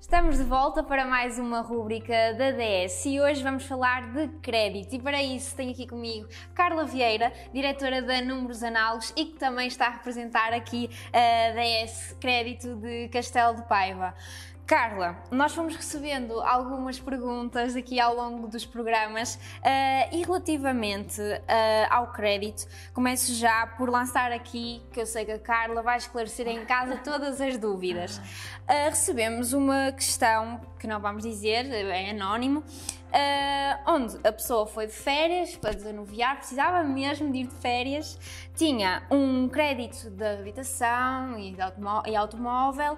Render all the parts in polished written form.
Estamos de volta para mais uma rúbrica da DS e hoje vamos falar de crédito e para isso tenho aqui comigo Carla Vieira, diretora da Números Análogos e que também está a representar aqui a DS Crédito de Castelo de Paiva. Carla, nós fomos recebendo algumas perguntas aqui ao longo dos programas e relativamente ao crédito, começo já por lançar aqui, que eu sei que a Carla vai esclarecer em casa todas as dúvidas. Recebemos uma questão, que não vamos dizer, é anónimo, onde a pessoa foi de férias para desanuviar, precisava mesmo de ir de férias, tinha um crédito de habitação e automóvel,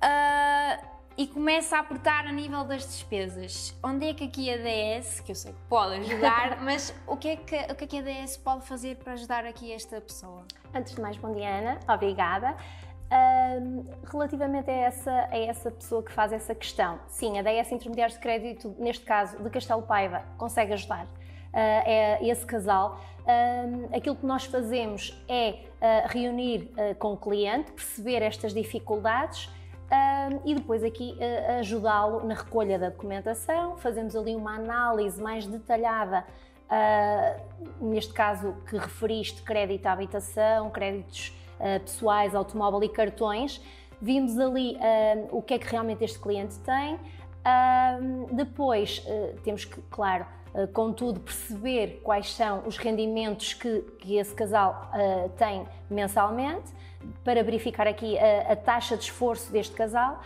e começa a apertar a nível das despesas. Onde é que aqui a DS, que eu sei que pode ajudar, mas o que é que a DS pode fazer para ajudar aqui esta pessoa? Antes de mais, bom dia, Ana, obrigada. Relativamente a essa pessoa que faz essa questão, sim, a DS Intermediários de Crédito, neste caso de Castelo de Paiva, consegue ajudar esse casal. Aquilo que nós fazemos é reunir com o cliente, perceber estas dificuldades, e depois aqui ajudá-lo na recolha da documentação, fazemos ali uma análise mais detalhada, neste caso que referiste, crédito à habitação, créditos pessoais, automóvel e cartões, vimos ali o que é que realmente este cliente tem, depois temos que, claro, contudo, perceber quais são os rendimentos que esse casal tem mensalmente, para verificar aqui a taxa de esforço deste casal,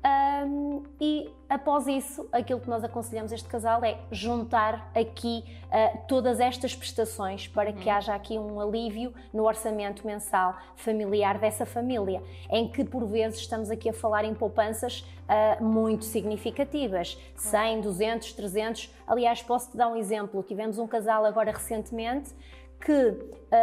e após isso, aquilo que nós aconselhamos este casal é juntar aqui todas estas prestações para que haja aqui um alívio no orçamento mensal familiar dessa família, em que por vezes estamos aqui a falar em poupanças muito significativas, 100, 200, 300, aliás posso-te dar um exemplo, tivemos um casal agora recentemente que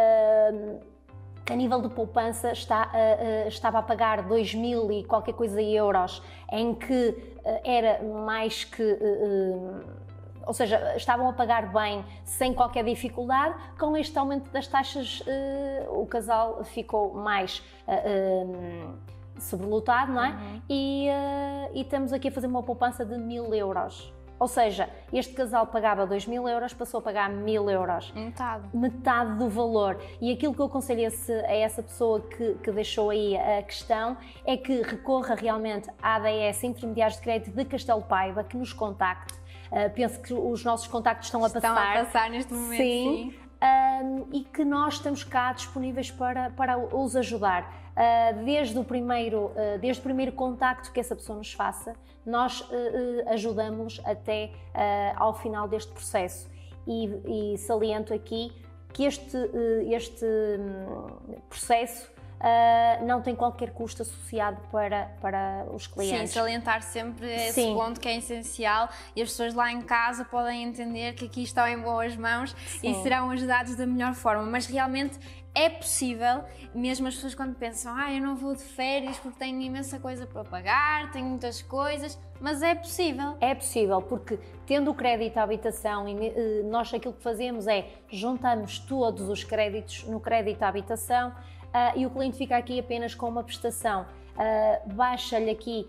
a nível de poupança estava a pagar 2.000 e qualquer coisa euros, em que era mais que, ou seja, estavam a pagar bem, sem qualquer dificuldade. Com este aumento das taxas, o casal ficou mais sobrelotado, não é? E estamos aqui a fazer uma poupança de 1.000 euros. Ou seja, este casal pagava 2.000 euros, passou a pagar 1.000 euros. Metade do valor. E aquilo que eu aconselho a essa pessoa que deixou aí a questão é que recorra realmente à ADS Intermediários de Crédito de Castelo de Paiva, que nos contacte. Penso que os nossos contactos estão a passar neste momento, sim. E que nós estamos cá disponíveis para os ajudar. Desde o primeiro contacto que essa pessoa nos faça, nós ajudamos até ao final deste processo. E saliento aqui que este processo não tem qualquer custo associado para os clientes. Sim, salientar sempre esse ponto que é essencial e as pessoas lá em casa podem entender que aqui estão em boas mãos e serão ajudados da melhor forma, mas realmente é possível, mesmo as pessoas quando pensam eu não vou de férias porque tenho imensa coisa para pagar, tenho muitas coisas, mas é possível. É possível, porque tendo o crédito à habitação, nós aquilo que fazemos é juntamos todos os créditos no crédito à habitação, e o cliente fica aqui apenas com uma prestação, baixa-lhe aqui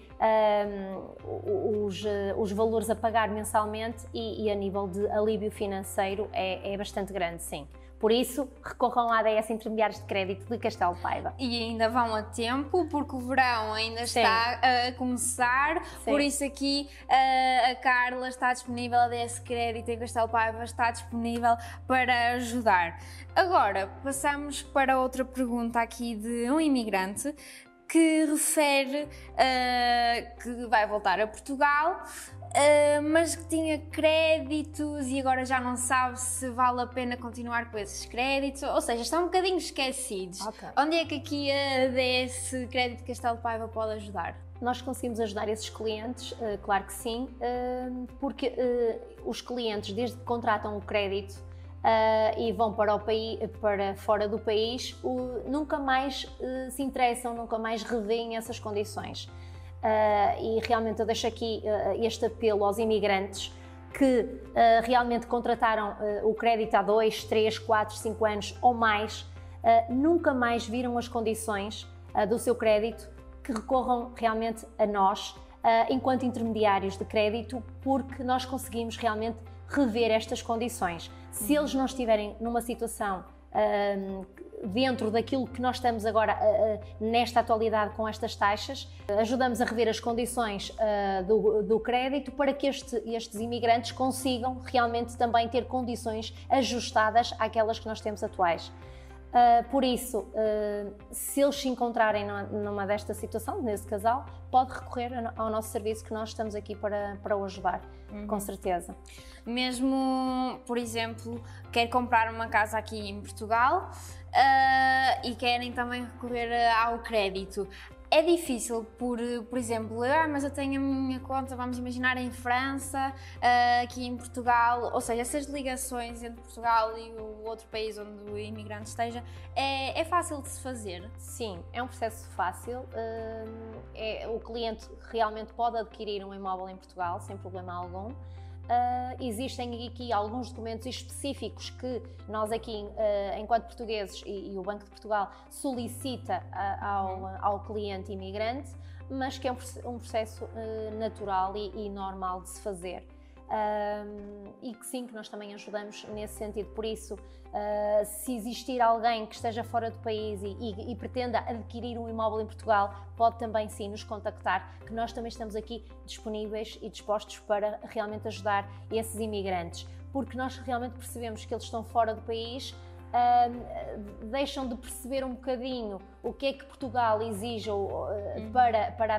os valores a pagar mensalmente e a nível de alívio financeiro é bastante grande, sim. Por isso, recorram à ADS Intermediários de Crédito de Castelo de Paiva. E ainda vão a tempo, porque o verão ainda está a começar, por isso aqui a Carla está disponível, a ADS Crédito em Castelo de Paiva está disponível para ajudar. Agora, passamos para outra pergunta aqui de um imigrante que refere que vai voltar a Portugal, mas que tinha créditos e agora já não sabe se vale a pena continuar com esses créditos, ou seja, estão um bocadinho esquecidos. Onde é que aqui a ADS Crédito Castelo de Paiva pode ajudar? Nós conseguimos ajudar esses clientes, claro que sim, porque os clientes, desde que contratam o crédito e vão para fora do país, nunca mais se interessam, nunca mais revêem essas condições. E realmente eu deixo aqui este apelo aos imigrantes que realmente contrataram o crédito há 2, 3, 4, 5 anos ou mais, nunca mais viram as condições do seu crédito, que recorram realmente a nós, enquanto intermediários de crédito, porque nós conseguimos realmente rever estas condições. Se eles não estiverem numa situação dentro daquilo que nós estamos agora nesta atualidade com estas taxas, ajudamos a rever as condições do crédito para que estes imigrantes consigam realmente também ter condições ajustadas àquelas que nós temos atuais. Por isso, se eles se encontrarem numa desta situação, nesse casal, pode recorrer ao nosso serviço, que nós estamos aqui para o ajudar, com certeza. Mesmo, por exemplo, quer comprar uma casa aqui em Portugal e querem também recorrer ao crédito. É difícil, por exemplo, mas eu tenho a minha conta, vamos imaginar, em França, aqui em Portugal, ou seja, essas ligações entre Portugal e o outro país onde o imigrante esteja, é fácil de se fazer? Sim, é um processo fácil. O cliente realmente pode adquirir um imóvel em Portugal sem problema algum. Existem aqui alguns documentos específicos que nós aqui, enquanto portugueses e o Banco de Portugal, solicita ao cliente imigrante, mas que é um processo natural e normal de se fazer. E que sim, que nós também ajudamos nesse sentido. Por isso, se existir alguém que esteja fora do país e pretenda adquirir um imóvel em Portugal, pode também sim nos contactar, que nós também estamos aqui disponíveis e dispostos para realmente ajudar esses imigrantes, porque nós realmente percebemos que eles estão fora do país, deixam de perceber um bocadinho o que é que Portugal exige para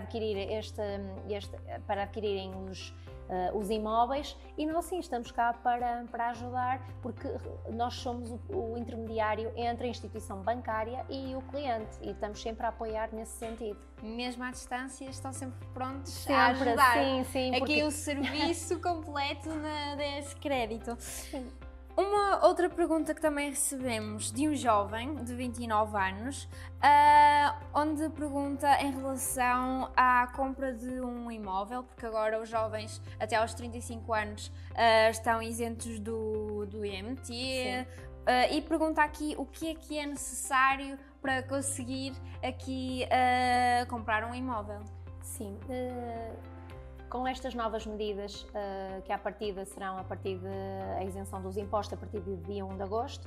adquirirem os imóveis, e nós sim estamos cá para ajudar, porque nós somos o intermediário entre a instituição bancária e o cliente, e estamos sempre a apoiar nesse sentido. Mesmo à distância, estão sempre prontos sempre, a ajudar. Sim, aqui o serviço completo na DS Crédito. Sim. Uma outra pergunta que também recebemos de um jovem de 29 anos, onde pergunta em relação à compra de um imóvel, porque agora os jovens até aos 35 anos estão isentos do IMT, e pergunta aqui o que é necessário para conseguir aqui comprar um imóvel. Sim. Com estas novas medidas, que à partida serão a partir da isenção dos impostos a partir do dia 1 de agosto,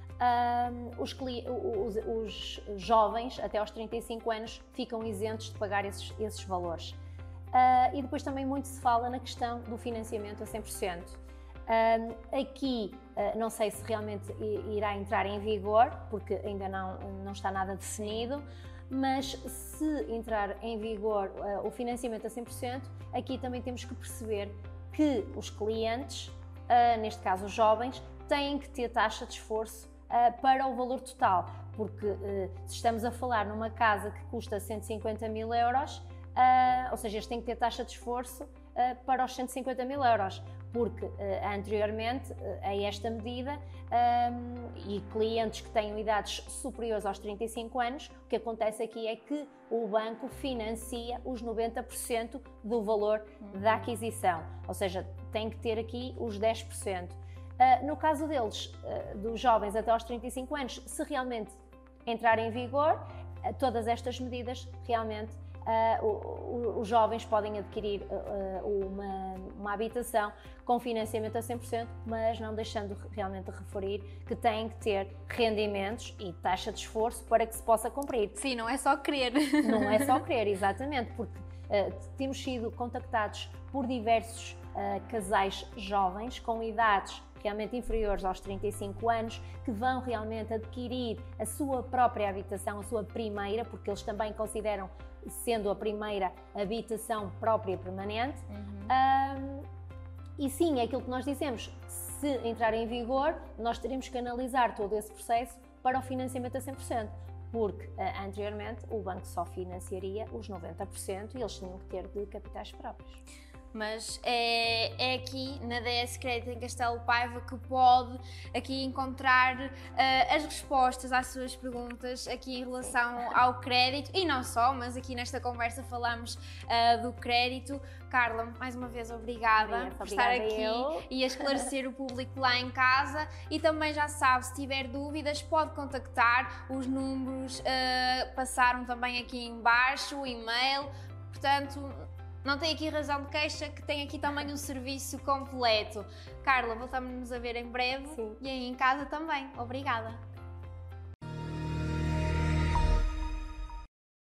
os jovens até aos 35 anos ficam isentos de pagar esses valores. E depois também muito se fala na questão do financiamento a 100%. Aqui não sei se realmente irá entrar em vigor, porque ainda não está nada definido, mas se entrar em vigor o financiamento a 100%, aqui também temos que perceber que os clientes, neste caso os jovens, têm que ter taxa de esforço para o valor total, porque se estamos a falar numa casa que custa 150 mil euros, ou seja, eles têm que ter taxa de esforço para os 150 mil euros, porque anteriormente a esta medida e clientes que tenham idades superiores aos 35 anos, o que acontece aqui é que o banco financia os 90% do valor da aquisição, ou seja, tem que ter aqui os 10%. No caso deles, dos jovens até aos 35 anos, se realmente entrar em vigor, todas estas medidas realmente os jovens podem adquirir uma habitação com financiamento a 100%, mas não deixando realmente de referir que têm que ter rendimentos e taxa de esforço para que se possa cumprir. Sim, não é só querer. Não é só querer, exatamente, porque temos sido contactados por diversos casais jovens com idades realmente inferiores aos 35 anos, que vão realmente adquirir a sua própria habitação, a sua primeira, porque eles também consideram sendo a primeira habitação própria permanente. E sim, é aquilo que nós dizemos, se entrar em vigor, nós teremos que analisar todo esse processo para o financiamento a 100%, porque anteriormente o banco só financiaria os 90% e eles tinham que ter de capitais próprios. Mas é aqui na DS Crédito em Castelo Paiva que pode aqui encontrar as respostas às suas perguntas aqui em relação ao crédito, e não só, mas aqui nesta conversa falamos do crédito. Carla, mais uma vez obrigada por estar aqui e a esclarecer o público lá em casa, e também já sabe, se tiver dúvidas pode contactar, os números passaram também aqui em baixo, o e-mail, portanto não tem aqui razão de queixa, que tem aqui também um serviço completo. Carla, voltamos-nos a ver em breve. Sim. E aí em casa também. Obrigada.